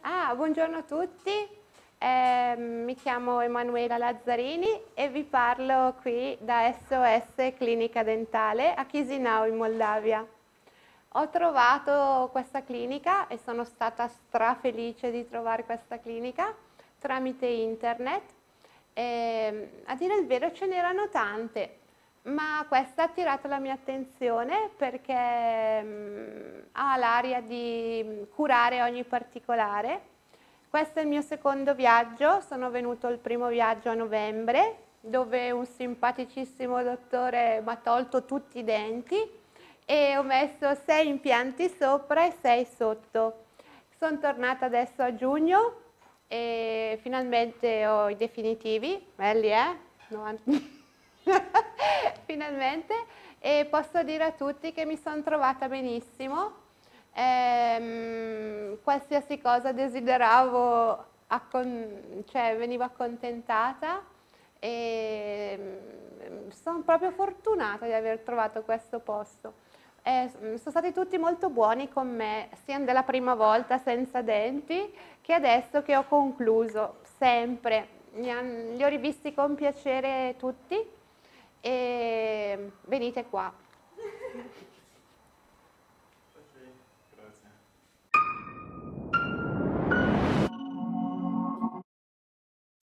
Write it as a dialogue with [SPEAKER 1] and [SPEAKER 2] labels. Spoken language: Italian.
[SPEAKER 1] Buongiorno a tutti, mi chiamo Emanuela Lazzarini e vi parlo qui da SOS Clinica Dentale a Chisinau in Moldavia. Ho trovato questa clinica e sono stata strafelice di trovare questa clinica tramite internet. A dire il vero ce n'erano tante, ma questa ha attirato la mia attenzione perché ha l'aria di curare ogni particolare. Questo è il mio secondo viaggio, sono venuto il primo viaggio a novembre, dove un simpaticissimo dottore mi ha tolto tutti i denti e ho messo 6 impianti sopra e 6 sotto. Sono tornata adesso a giugno e finalmente ho i definitivi, belli 90. Finalmente, e posso dire a tutti che mi sono trovata benissimo. Qualsiasi cosa desideravo, cioè venivo accontentata e sono proprio fortunata di aver trovato questo posto. Sono stati tutti molto buoni con me, sia della prima volta senza denti che adesso che ho concluso, sempre. Li ho rivisti con piacere tutti e venite qua.